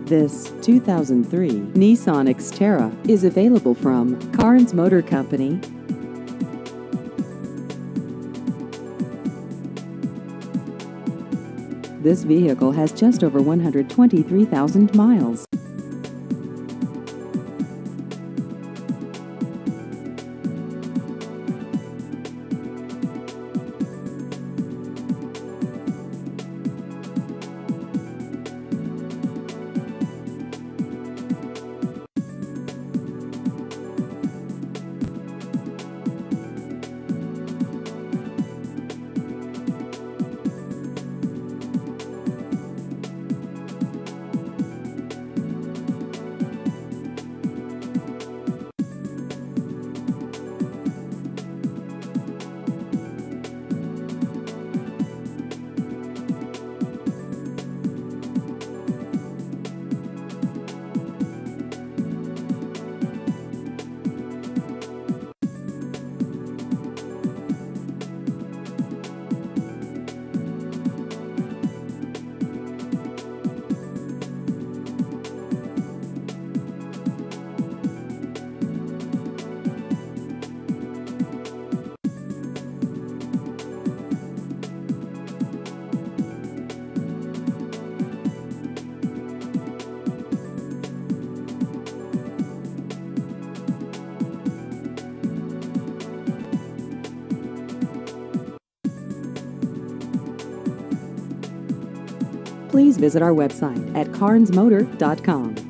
This 2003 Nissan Xterra is available from Carnes Motor Company. This vehicle has just over 123,000 miles. Please visit our website at carnesmotor.com.